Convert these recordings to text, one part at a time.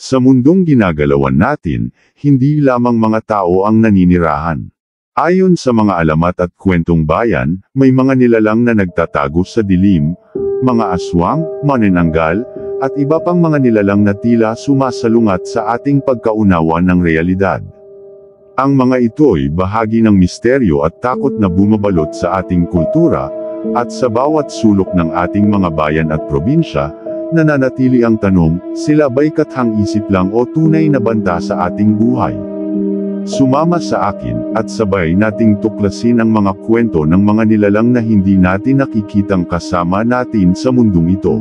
Sa mundong ginagalawan natin, hindi lamang mga tao ang naninirahan. Ayon sa mga alamat at kwentong bayan, may mga nilalang na nagtatago sa dilim, mga aswang, manananggal, at iba pang mga nilalang na tila sumasalungat sa ating pagkaunawa ng realidad. Ang mga ito'y bahagi ng misteryo at takot na bumabalot sa ating kultura, at sa bawat sulok ng ating mga bayan at probinsya, nananatili ang tanong, sila ba'y kathang-isip lang o tunay na banta sa ating buhay? Sumama sa akin, at sabay nating tuklasin ang mga kwento ng mga nilalang na hindi natin nakikitang kasama natin sa mundong ito.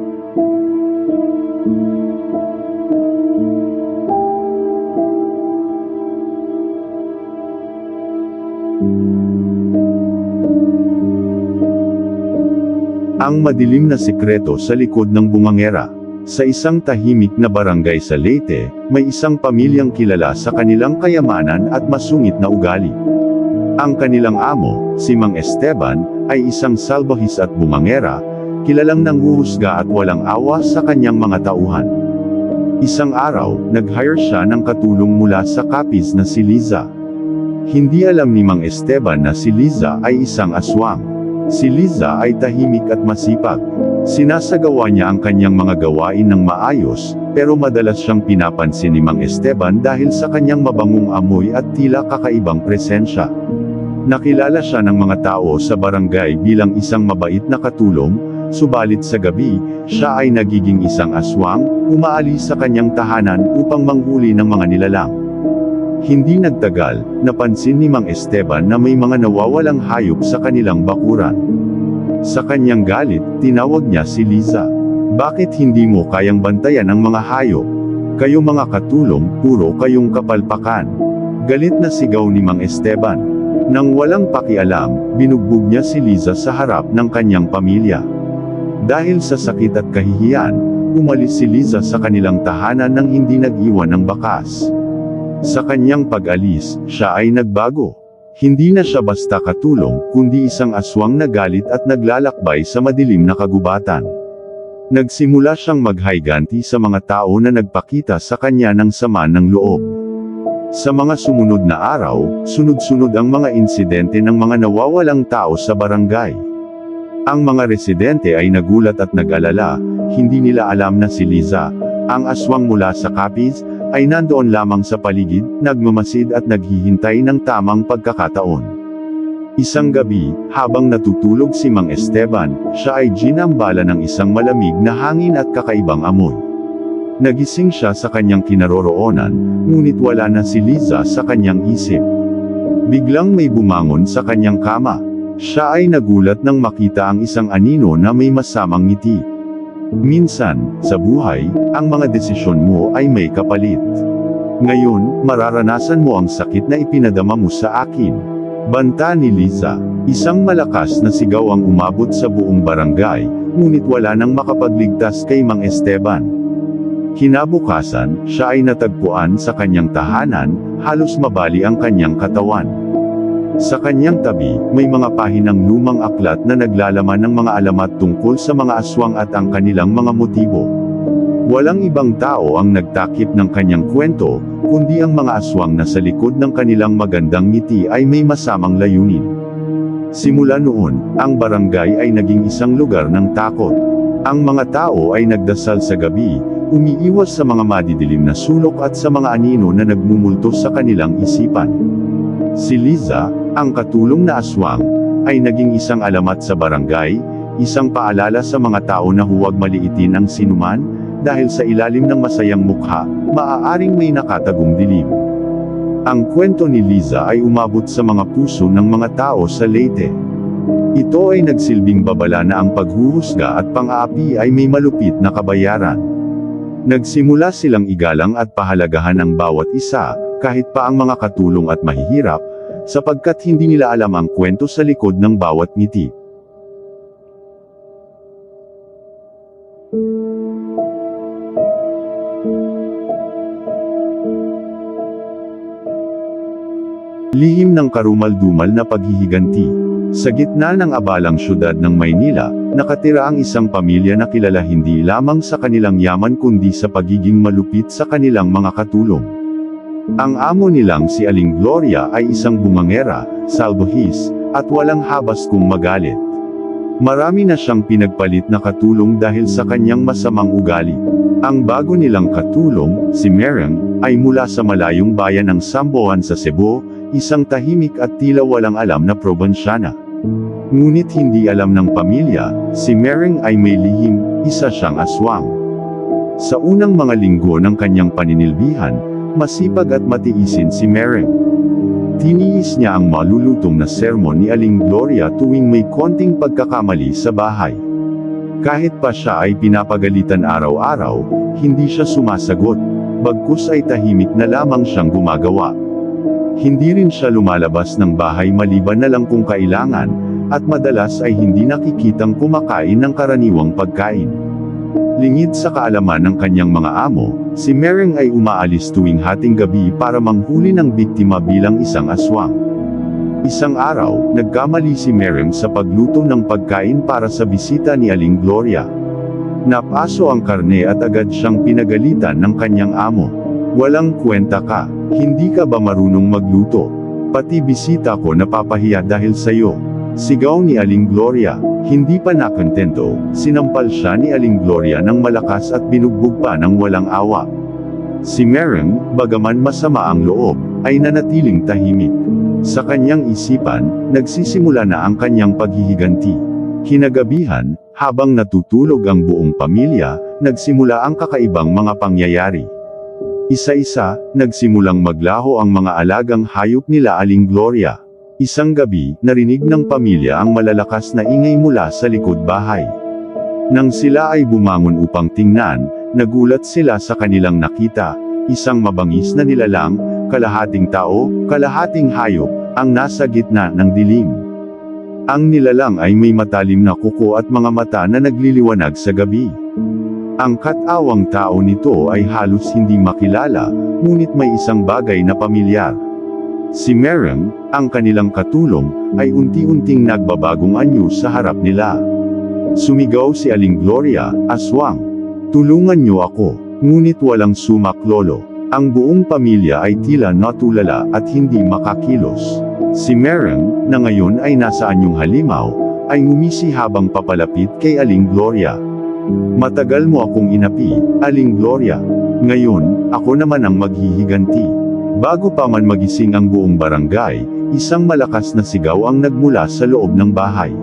Ang madilim na sikreto sa likod ng bungangera. Sa isang tahimik na barangay sa Leyte, may isang pamilyang kilala sa kanilang kayamanan at masungit na ugali. Ang kanilang amo, si Mang Esteban, ay isang salbahis at bungangera, kilalang nanghuhusga at walang awa sa kanyang mga tauhan. Isang araw, nag-hire siya ng katulong mula sa Capiz na si Liza. Hindi alam ni Mang Esteban na si Liza ay isang aswang. Si Liza ay tahimik at masipag. Sinasagawa niya ang kanyang mga gawain ng maayos, pero madalas siyang pinapansin ni Mang Esteban dahil sa kanyang mabangong amoy at tila kakaibang presensya. Nakilala siya ng mga tao sa barangay bilang isang mabait na katulong, subalit sa gabi, siya ay nagiging isang aswang, umaalis sa kanyang tahanan upang manghuli ng mga nilalang. Hindi nagtagal, napansin ni Mang Esteban na may mga nawawalang hayop sa kanilang bakuran. Sa kanyang galit, tinawag niya si Liza. Bakit hindi mo kayang bantayan ang mga hayop? Kayo mga katulong, puro kayong kapalpakan. Galit na sigaw ni Mang Esteban. Nang walang pakialam, binugbog niya si Liza sa harap ng kanyang pamilya. Dahil sa sakit at kahihiyan, umalis si Liza sa kanilang tahanan nang hindi nag-iwan ng bakas. Sa kanyang pag-alis, siya ay nagbago. Hindi na siya basta katulong, kundi isang aswang na galit at naglalakbay sa madilim na kagubatan. Nagsimula siyang maghayganti sa mga tao na nagpakita sa kanya ng sama ng loob. Sa mga sumunod na araw, sunod-sunod ang mga insidente ng mga nawawalang tao sa barangay. Ang mga residente ay nagulat at nag-alala, hindi nila alam na si Liza, ang aswang mula sa Capiz, ay nandoon lamang sa paligid, nagmamasid at naghihintay ng tamang pagkakataon. Isang gabi, habang natutulog si Mang Esteban, siya ay ginambala ng isang malamig na hangin at kakaibang amoy. Nagising siya sa kanyang kinaroroonan, ngunit wala na si Liza sa kanyang isip. Biglang may bumangon sa kanyang kama. Siya ay nagulat nang makita ang isang anino na may masamang ngiti. Minsan, sa buhay, ang mga desisyon mo ay may kapalit. Ngayon, mararanasan mo ang sakit na ipinadama mo sa akin. Banta ni Liza. Isang malakas na sigaw ang umabot sa buong barangay, ngunit wala nang makapagligtas kay Mang Esteban. Kinabukasan, siya ay natagpuan sa kanyang tahanan, halos mabali ang kanyang katawan. Sa kanyang tabi, may mga pahinang lumang aklat na naglalaman ng mga alamat tungkol sa mga aswang at ang kanilang mga motibo. Walang ibang tao ang nagtakip ng kanyang kwento, kundi ang mga aswang na sa likod ng kanilang magandang ngiti ay may masamang layunin. Simula noon, ang barangay ay naging isang lugar ng takot. Ang mga tao ay nagdasal sa gabi, umiiwas sa mga madidilim na sulok at sa mga anino na nagmumulto sa kanilang isipan. Si Liza, ang katulong na aswang, ay naging isang alamat sa barangay, isang paalala sa mga tao na huwag maliitin ang sinuman, dahil sa ilalim ng masayang mukha, maaaring may nakatagong dilim. Ang kwento ni Liza ay umabot sa mga puso ng mga tao sa Leyte. Ito ay nagsilbing babala na ang paghuhusga at pang-aapi ay may malupit na kabayaran. Nagsimula silang igalang at pahalagahan ang bawat isa, kahit pa ang mga katulong at mahihirap, sapagkat hindi nila alam ang kwento sa likod ng bawat ngiti. Lihim ng karumal-dumal na paghihiganti. Sa gitna ng abalang syudad ng Maynila, nakatira ang isang pamilya na kilala hindi lamang sa kanilang yaman kundi sa pagiging malupit sa kanilang mga katulong. Ang amo nilang si Aling Gloria ay isang bungangera, salbahis, at walang habas kung magalit. Marami na siyang pinagpalit na katulong dahil sa kanyang masamang ugali. Ang bago nilang katulong, si Mereng, ay mula sa malayong bayan ng Samboan sa Cebu, isang tahimik at tila walang alam na probinsyana. Ngunit hindi alam ng pamilya, si Mereng ay may lihim, isa siyang aswang. Sa unang mga linggo ng kanyang paninilbihan, masipag at matiisin si Mereng. Tiniis niya ang malulutong na sermon ni Aling Gloria tuwing may konting pagkakamali sa bahay. Kahit pa siya ay pinapagalitan araw-araw, hindi siya sumasagot, bagkus ay tahimik na lamang siyang gumagawa. Hindi rin siya lumalabas ng bahay maliban na lang kung kailangan, at madalas ay hindi nakikitang kumakain ng karaniwang pagkain. Lingid sa kaalaman ng kanyang mga amo, si Mereng ay umaalis tuwing hating gabi para manghuli ng biktima bilang isang aswang. Isang araw, nagkamali si Mereng sa pagluto ng pagkain para sa bisita ni Aling Gloria. Napaso ang karne at agad siyang pinagalitan ng kanyang amo. "Walang kwenta ka, hindi ka ba marunong magluto? Pati bisita ko napapahiya dahil sayo," sigaw ni Aling Gloria. Hindi pa nakontento, sinampal siya ni Aling Gloria ng malakas at binugbog pa ng walang awa. Si Mereng, bagaman masama ang loob, ay nanatiling tahimik. Sa kanyang isipan, nagsisimula na ang kanyang paghihiganti. Kinagabihan, habang natutulog ang buong pamilya, nagsimula ang kakaibang mga pangyayari. Isa-isa, nagsimulang maglaho ang mga alagang hayop nila Aling Gloria. Isang gabi, narinig ng pamilya ang malalakas na ingay mula sa likod bahay. Nang sila ay bumangon upang tingnan, nagulat sila sa kanilang nakita, isang mabangis na nilalang, kalahating tao, kalahating hayop, ang nasa gitna ng dilim. Ang nilalang ay may matalim na kuko at mga mata na nagliliwanag sa gabi. Ang katawang tao nito ay halos hindi makilala, ngunit may isang bagay na pamilyar. Si Mereng, ang kanilang katulong, ay unti-unting nagbabagong anyo sa harap nila. Sumigaw si Aling Gloria, "Aswang! Tulungan niyo ako!" Ngunit walang sumak lolo. Ang buong pamilya ay tila natulala at hindi makakilos. Si Mereng, na ngayon ay nasa anyong halimaw, ay ngumisi habang papalapit kay Aling Gloria. "Matagal mo akong inapi, Aling Gloria. Ngayon, ako naman ang maghihiganti." Bago pa man magising ang buong barangay, isang malakas na sigaw ang nagmula sa loob ng bahay.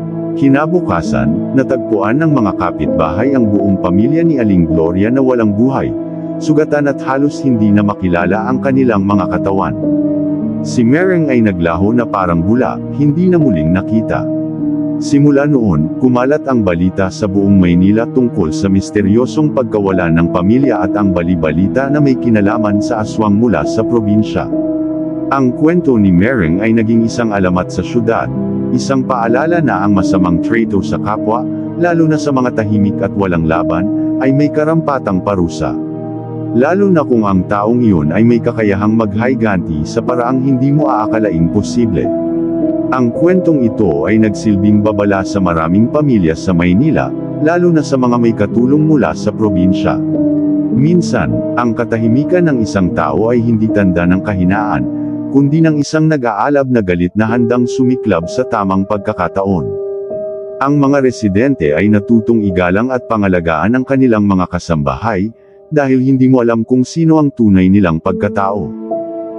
Kinabukasan, natagpuan ng mga kapitbahay ang buong pamilya ni Aling Gloria na walang buhay, sugatan at halos hindi na makilala ang kanilang mga katawan. Si Mereng ay naglaho na parang bula, hindi na muling nakita. Simula noon, kumalat ang balita sa buong Maynila tungkol sa misteryosong pagkawala ng pamilya at ang bali-balita na may kinalaman sa aswang mula sa probinsya. Ang kwento ni Mereng ay naging isang alamat sa syudad, isang paalala na ang masamang traito sa kapwa, lalo na sa mga tahimik at walang laban, ay may karampatang parusa. Lalo na kung ang taong iyon ay may kakayahang maghiganti sa paraang hindi mo aakalaing posible. Ang kwentong ito ay nagsilbing babala sa maraming pamilya sa Maynila, lalo na sa mga may katulong mula sa probinsya. Minsan, ang katahimikan ng isang tao ay hindi tanda ng kahinaan, kundi ng isang nag-aalab na galit na handang sumiklab sa tamang pagkakataon. Ang mga residente ay natutong igalang at pangalagaan ang kanilang mga kasambahay, dahil hindi mo alam kung sino ang tunay nilang pagkatao.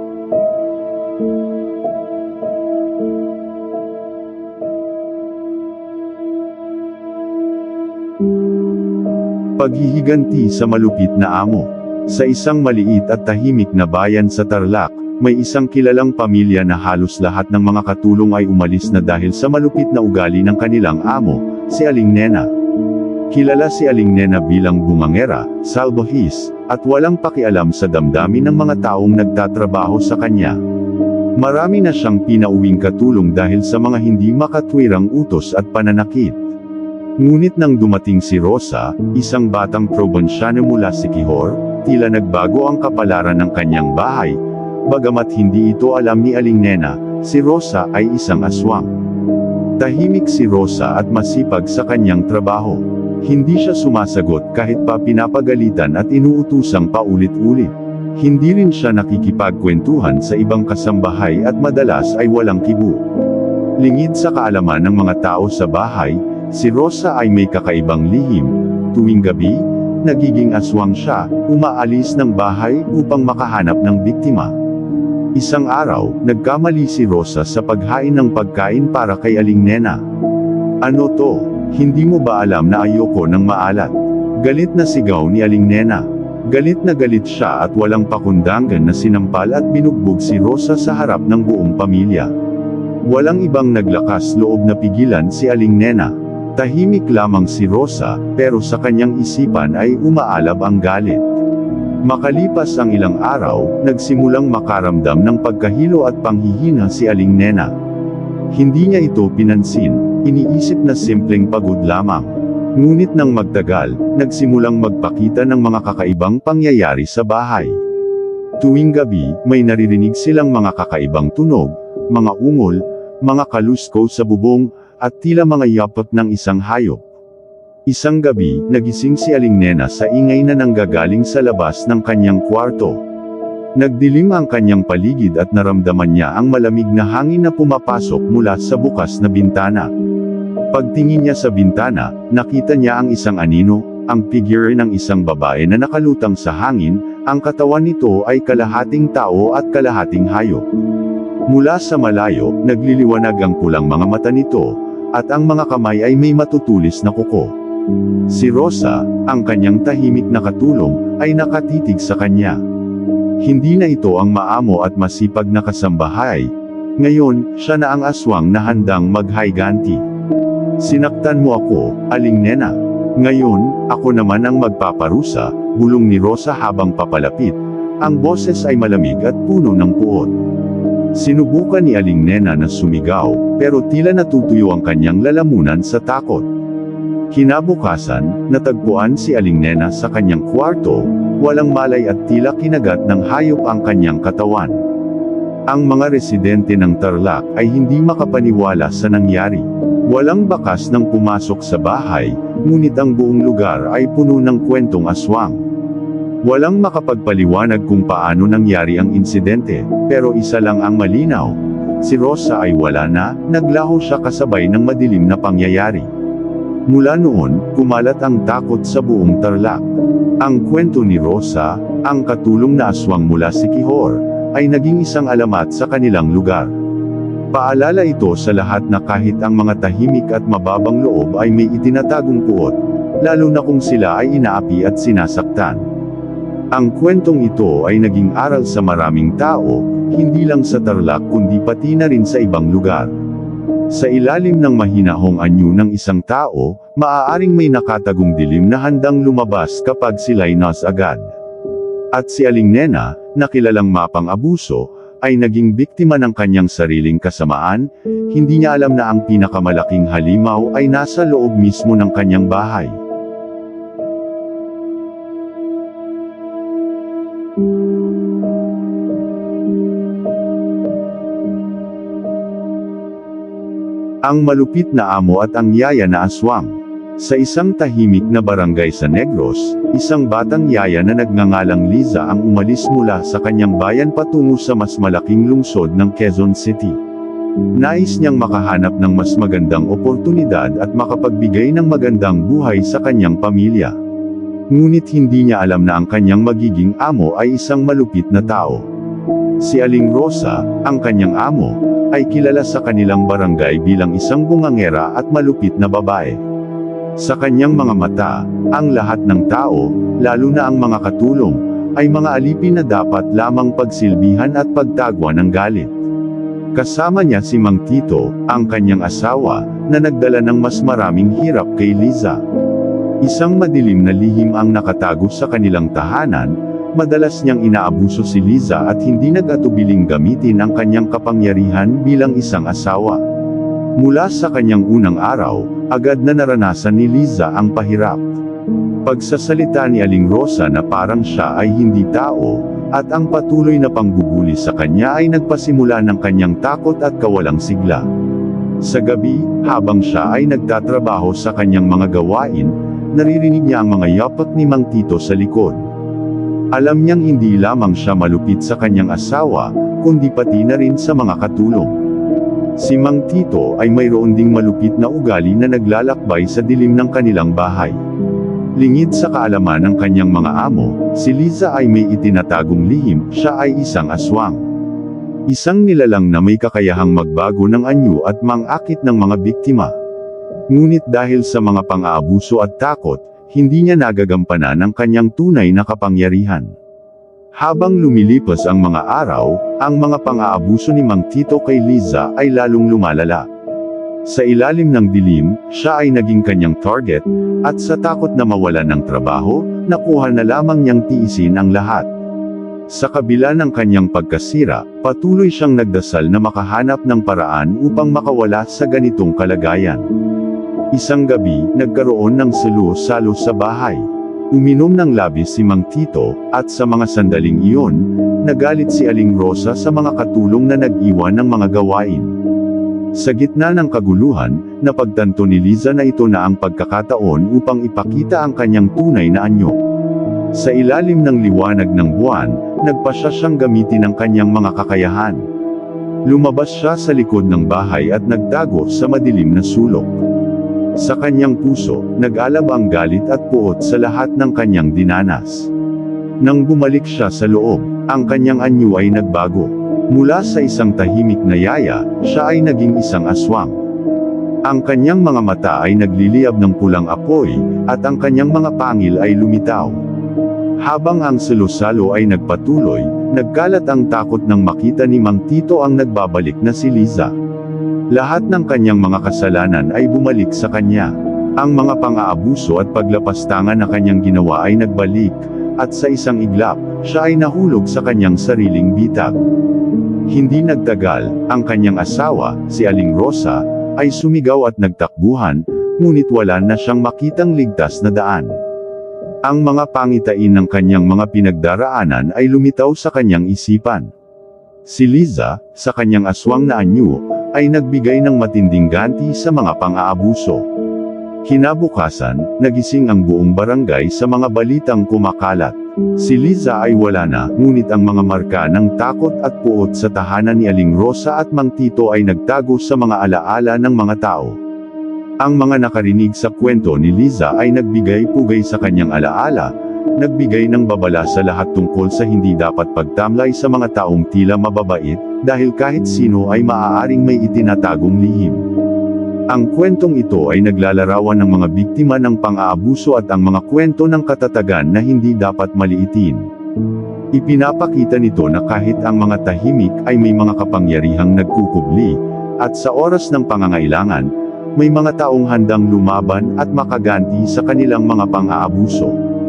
Paghihiganti sa malupit na amo. Sa isang maliit at tahimik na bayan sa Tarlac, may isang kilalang pamilya na halos lahat ng mga katulong ay umalis na dahil sa malupit na ugali ng kanilang amo, si Aling Nena. Kilala si Aling Nena bilang bungangera, salbahis, at walang pakialam sa damdamin ng mga taong nagtatrabaho sa kanya. Marami na siyang pinauwing katulong dahil sa mga hindi makatwirang utos at pananakit. Ngunit nang dumating si Rosa, isang batang probinsyano mula sa Quijor, tila nagbago ang kapalaran ng kanyang bahay. Bagamat hindi ito alam ni Aling Nena, si Rosa ay isang aswang. Tahimik si Rosa at masipag sa kanyang trabaho. Hindi siya sumasagot kahit pa pinapagalitan at inuutusang paulit-ulit. Hindi rin siya nakikipagkwentuhan sa ibang kasambahay at madalas ay walang kibo. Lingid sa kaalaman ng mga tao sa bahay, si Rosa ay may kakaibang lihim. Tuwing gabi, nagiging aswang siya, umaalis ng bahay upang makahanap ng biktima. Isang araw, nagkamali si Rosa sa paghain ng pagkain para kay Aling Nena. "Ano to? Hindi mo ba alam na ayoko ng maalat?" Galit na sigaw ni Aling Nena. Galit na galit siya at walang pakundangan na sinampal at binugbog si Rosa sa harap ng buong pamilya. Walang ibang naglakas loob na pigilan si Aling Nena. Tahimik lamang si Rosa, pero sa kanyang isipan ay umaalab ang galit. Makalipas ang ilang araw, nagsimulang makaramdam ng pagkahilo at panghihina si Aling Nena. Hindi niya ito pinansin, iniisip na simpleng pagod lamang. Ngunit nang magtagal, nagsimulang magpakita ng mga kakaibang pangyayari sa bahay. Tuwing gabi, may naririnig silang mga kakaibang tunog, mga ungol, mga kalusko sa bubong, at tila mga yapak ng isang hayop. Isang gabi, nagising si Aling Nena sa ingay na nanggagaling sa labas ng kanyang kwarto. Nagdilim ang kanyang paligid at naramdaman niya ang malamig na hangin na pumapasok mula sa bukas na bintana. Pagtingin niya sa bintana, nakita niya ang isang anino, ang figure ng isang babae na nakalutang sa hangin. Ang katawan nito ay kalahating tao at kalahating hayop. Mula sa malayo, nagliliwanag ang pulang mga mata nito, at ang mga kamay ay may matutulis na kuko. Si Rosa, ang kanyang tahimik na katulong, ay nakatitig sa kanya. Hindi na ito ang maamo at masipag na kasambahay. Ngayon, siya na ang aswang na handang maghayganti. "Sinaktan mo ako, Aling Nena. Ngayon, ako naman ang magpaparusa," bulong ni Rosa habang papalapit. Ang boses ay malamig at puno ng puot. Sinubukan ni Aling Nena na sumigaw, pero tila natutuyo ang kanyang lalamunan sa takot. Kinabukasan, natagpuan si Aling Nena sa kanyang kwarto, walang malay at tila kinagat ng hayop ang kanyang katawan. Ang mga residente ng Tarlac ay hindi makapaniwala sa nangyari. Walang bakas nang pumasok sa bahay, ngunit ang buong lugar ay puno ng kwentong aswang. Walang makapagpaliwanag kung paano nangyari ang insidente, pero isa lang ang malinaw. Si Rosa ay wala na, naglaho siya kasabay ng madilim na pangyayari. Mula noon, kumalat ang takot sa buong Tarlac. Ang kwento ni Rosa, ang katulong na aswang mula sa Siquijor, ay naging isang alamat sa kanilang lugar. Paalala ito sa lahat na kahit ang mga tahimik at mababang loob ay may itinatagong puot, lalo na kung sila ay inaapi at sinasaktan. Ang kwentong ito ay naging aral sa maraming tao, hindi lang sa Tarlac kundi pati na rin sa ibang lugar. Sa ilalim ng mahinahong anyo ng isang tao, maaaring may nakatagong dilim na handang lumabas kapag sila'y agad. At si Aling Nena, na kilalang mapang-abuso, ay naging biktima ng kanyang sariling kasamaan. Hindi niya alam na ang pinakamalaking halimaw ay nasa loob mismo ng kanyang bahay. Ang malupit na amo at ang yaya na aswang. Sa isang tahimik na barangay sa Negros, isang batang yaya na nagngangalang Liza ang umalis mula sa kanyang bayan patungo sa mas malaking lungsod ng Quezon City. Nais niyang makahanap ng mas magandang oportunidad at makapagbigay ng magandang buhay sa kanyang pamilya. Ngunit hindi niya alam na ang kanyang magiging amo ay isang malupit na tao. Si Aling Rosa, ang kanyang amo, ay kilala sa kanilang barangay bilang isang bungangera at malupit na babae. Sa kanyang mga mata, ang lahat ng tao, lalo na ang mga katulong, ay mga alipin na dapat lamang pagsilbihan at pagtagwa ng galit. Kasama niya si Mang Tito, ang kanyang asawa, na nagdala ng mas maraming hirap kay Liza. Isang madilim na lihim ang nakatago sa kanilang tahanan. Madalas niyang inaabuso si Liza at hindi nag-atubiling gamitin ang kanyang kapangyarihan bilang isang asawa. Mula sa kanyang unang araw, agad na naranasan ni Liza ang pahirap. Pagsasalita ni Aling Rosa na parang siya ay hindi tao, at ang patuloy na pangbubuli sa kanya ay nagpasimula ng kanyang takot at kawalang sigla. Sa gabi, habang siya ay nagtatrabaho sa kanyang mga gawain, naririnig niya ang mga yapak ni Mang Tito sa likod. Alam niyang hindi lamang siya malupit sa kanyang asawa, kundi pati na rin sa mga katulong. Si Mang Tito ay mayroon ding malupit na ugali na naglalakbay sa dilim ng kanilang bahay. Lingid sa kaalaman ng kanyang mga amo, si Liza ay may itinatagong lihim, siya ay isang aswang. Isang nilalang na may kakayahang magbago ng anyo at mangakit ng mga biktima. Ngunit dahil sa mga pang-aabuso at takot, hindi niya nagagampanan ang kanyang tunay na kapangyarihan. Habang lumilipas ang mga araw, ang mga pang-aabuso ni Mang Tito kay Liza ay lalong lumalala. Sa ilalim ng dilim, siya ay naging kanyang target, at sa takot na mawalan ng trabaho, nakuha na lamang niyang tiisin ang lahat. Sa kabila ng kanyang pagkasira, patuloy siyang nagdasal na makahanap ng paraan upang makawala sa ganitong kalagayan. Isang gabi, nagkaroon ng salo-salo sa bahay. Uminom ng labis si Mang Tito, at sa mga sandaling iyon, nagalit si Aling Rosa sa mga katulong na nag-iwan ng mga gawain. Sa gitna ng kaguluhan, napagtanto ni Liza na ito na ang pagkakataon upang ipakita ang kanyang tunay na anyo. Sa ilalim ng liwanag ng buwan, nagpasya siyang gamitin ang kanyang mga kakayahan. Lumabas siya sa likod ng bahay at nagtago sa madilim na sulok. Sa kanyang puso, nag-alab ang galit at puot sa lahat ng kanyang dinanas. Nang bumalik siya sa loob, ang kanyang anyo ay nagbago. Mula sa isang tahimik na yaya, siya ay naging isang aswang. Ang kanyang mga mata ay nagliliyab ng pulang apoy, at ang kanyang mga pangil ay lumitaw. Habang ang salo-salo ay nagpatuloy, nagkalat ang takot nang makita ni Mang Tito ang nagbabalik na si Liza. Lahat ng kanyang mga kasalanan ay bumalik sa kanya. Ang mga pang-aabuso at paglapastangan na kanyang ginawa ay nagbalik, at sa isang iglap, siya ay nahulog sa kanyang sariling bitag. Hindi nagtagal, ang kanyang asawa, si Aling Rosa, ay sumigaw at nagtakbuhan, ngunit wala na siyang makitang ligtas na daan. Ang mga pangitain ng kanyang mga pinagdaraanan ay lumitaw sa kanyang isipan. Si Liza, sa kanyang aswang na anyo, ay nagbigay ng matinding ganti sa mga pang-aabuso. Kinabukasan, nagising ang buong barangay sa mga balitang kumakalat. Si Liza ay wala na, ngunit ang mga marka ng takot at puot sa tahanan ni Aling Rosa at Mang Tito ay nagtago sa mga alaala ng mga tao. Ang mga nakarinig sa kwento ni Liza ay nagbigay-pugay sa kanyang alaala, nagbigay ng babala sa lahat tungkol sa hindi dapat pagtamlay sa mga taong tila mababait, dahil kahit sino ay maaaring may itinatagong lihim. Ang kwentong ito ay naglalarawan ng mga biktima ng pang-aabuso at ang mga kwento ng katatagan na hindi dapat maliitin. Ipinapakita nito na kahit ang mga tahimik ay may mga kapangyarihang nagkukubli, at sa oras ng pangangailangan, may mga taong handang lumaban at makaganti sa kanilang mga pang-aabuso.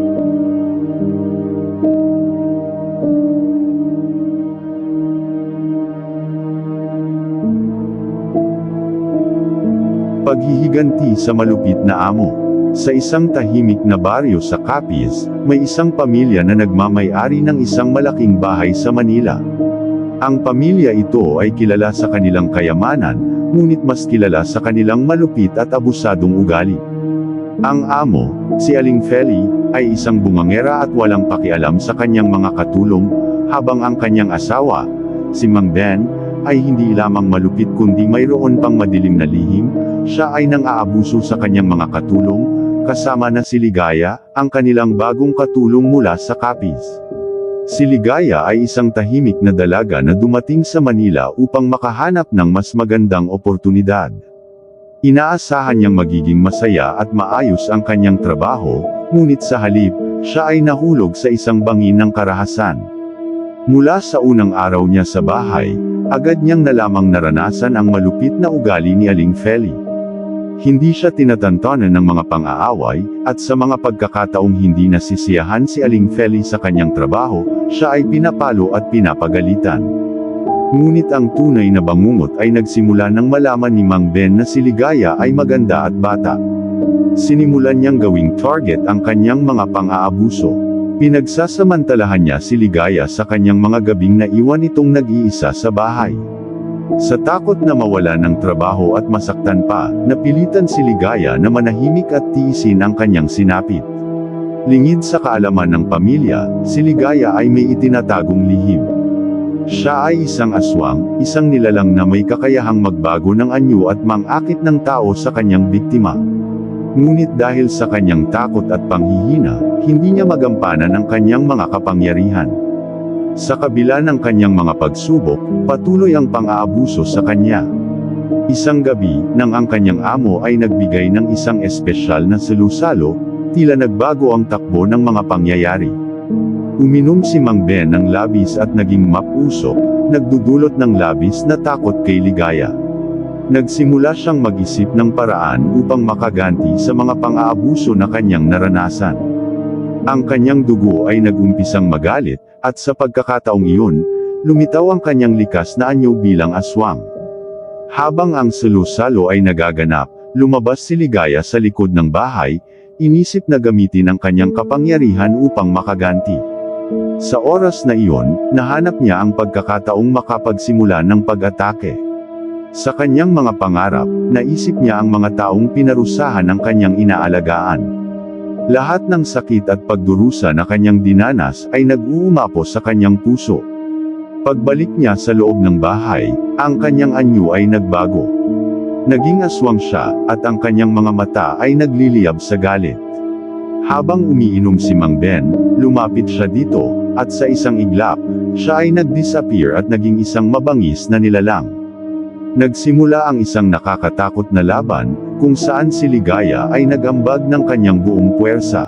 Paghihiganti sa malupit na amo. Sa isang tahimik na baryo sa Capiz, may isang pamilya na nagmamay-ari ng isang malaking bahay sa Manila. Ang pamilya ito ay kilala sa kanilang kayamanan, ngunit mas kilala sa kanilang malupit at abusadong ugali. Ang amo, si Aling Feli, ay isang bungangera at walang pakialam sa kanyang mga katulong, habang ang kanyang asawa, si Mang Ben, ay hindi lamang malupit kundi mayroon pang madilim na lihim. Siya ay nang-aabuso sa kanyang mga katulong, kasama na si Ligaya, ang kanilang bagong katulong mula sa Capiz. Si Ligaya ay isang tahimik na dalaga na dumating sa Manila upang makahanap ng mas magandang oportunidad. Inaasahan niyang magiging masaya at maayos ang kanyang trabaho, ngunit sa halip, siya ay nahulog sa isang bangin ng karahasan. Mula sa unang araw niya sa bahay, agad niyang nalamang naranasan ang malupit na ugali ni Aling Feli. Hindi siya tinatantanan ng mga pang-aaway, at sa mga pagkakataong hindi nasisiyahan si Aling Feli sa kanyang trabaho, siya ay pinapalo at pinapagalitan. Ngunit ang tunay na bangungot ay nagsimula nang malaman ni Mang Ben na si Ligaya ay maganda at bata. Sinimulan niyang gawing target ang kanyang mga pang-aabuso. Pinagsasamantalahan niya si Ligaya sa kanyang mga gabing naiwan itong nag-iisa sa bahay. Sa takot na mawala ng trabaho at masaktan pa, napilitan si Ligaya na manahimik at tiisin ang kanyang sinapit. Lingid sa kaalaman ng pamilya, si Ligaya ay may itinatagong lihim. Siya ay isang aswang, isang nilalang na may kakayahang magbago ng anyo at mang-akit ng tao sa kanyang biktima. Ngunit dahil sa kanyang takot at panghihina, hindi niya magampanan ang kanyang mga kapangyarihan. Sa kabila ng kanyang mga pagsubok, patuloy ang pang-aabuso sa kanya. Isang gabi, nang ang kanyang amo ay nagbigay ng isang espesyal na salusalo, tila nagbago ang takbo ng mga pangyayari. Uminom si Mang Ben ng labis at naging mapusok, nagdudulot ng labis na takot kay Ligaya. Nagsimula siyang mag-isip ng paraan upang makaganti sa mga pang-aabuso na kanyang naranasan. Ang kanyang dugo ay nagumpisang magalit, at sa pagkakataong iyon, lumitaw ang kanyang likas na anyo bilang aswang. Habang ang salusalo ay nagaganap, lumabas si Ligaya sa likod ng bahay, inisip na gamitin ang kanyang kapangyarihan upang makaganti. Sa oras na iyon, nahanap niya ang pagkakataong makapagsimula ng pag-atake. Sa kanyang mga pangarap, naisip niya ang mga taong pinarusahan ng kanyang inaalagaan. Lahat ng sakit at pagdurusa na kanyang dinanas ay nag-uumapo sa kanyang puso. Pagbalik niya sa loob ng bahay, ang kanyang anyo ay nagbago. Naging aswang siya, at ang kanyang mga mata ay nagliliyab sa galit. Habang umiinom si Mang Ben, lumapit siya dito, at sa isang iglap, siya ay nag-disappear at naging isang mabangis na nilalang. Nagsimula ang isang nakakatakot na laban, kung saan si Ligaya ay nagambag ng kanyang buong puwersa.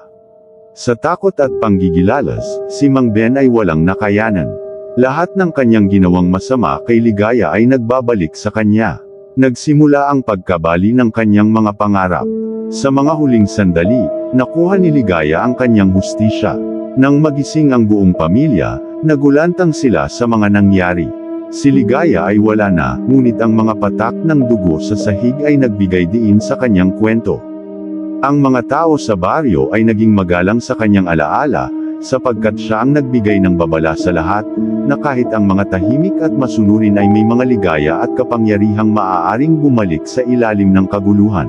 Sa takot at panggigilalas, si Mang Ben ay walang nakayanan. Lahat ng kanyang ginawang masama kay Ligaya ay nagbabalik sa kanya. Nagsimula ang pagkabali ng kanyang mga pangarap. Sa mga huling sandali, nakuha ni Ligaya ang kanyang hustisya. Nang magising ang buong pamilya, nagulantang sila sa mga nangyari. Si Ligaya ay wala na, ngunit ang mga patak ng dugo sa sahig ay nagbigay diin sa kanyang kwento. Ang mga tao sa baryo ay naging magalang sa kanyang alaala, sapagkat siya ang nagbigay ng babala sa lahat, na kahit ang mga tahimik at masunurin ay may mga ligaya at kapangyarihang maaaring bumalik sa ilalim ng kaguluhan.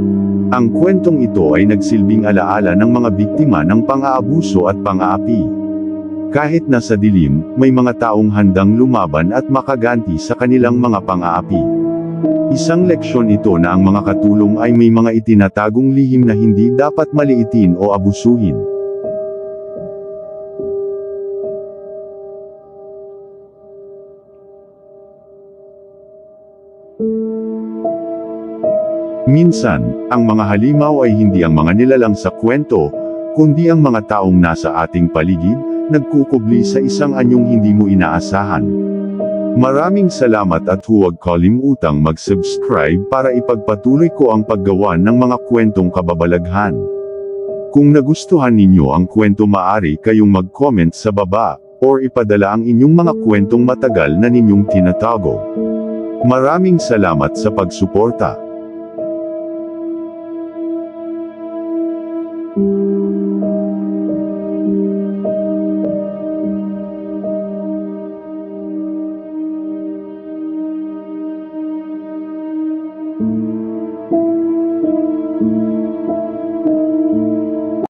Ang kwentong ito ay nagsilbing alaala ng mga biktima ng pang-aabuso at pang-aapi. Kahit nasa dilim, may mga taong handang lumaban at makaganti sa kanilang mga pang-aapi. Isang leksyon ito na ang mga katulong ay may mga itinatagong lihim na hindi dapat maliitin o abusuhin. Minsan, ang mga halimaw ay hindi ang mga nilalang sa kwento, kundi ang mga taong nasa ating paligid, nagkukubli sa isang anyong hindi mo inaasahan. Maraming salamat at huwag kalimutang mag-subscribe para ipagpatuloy ko ang paggawa ng mga kwentong kababalaghan. Kung nagustuhan ninyo ang kwento, maaari kayong mag-comment sa baba, or ipadala ang inyong mga kwentong matagal na ninyong tinatago. Maraming salamat sa pagsuporta.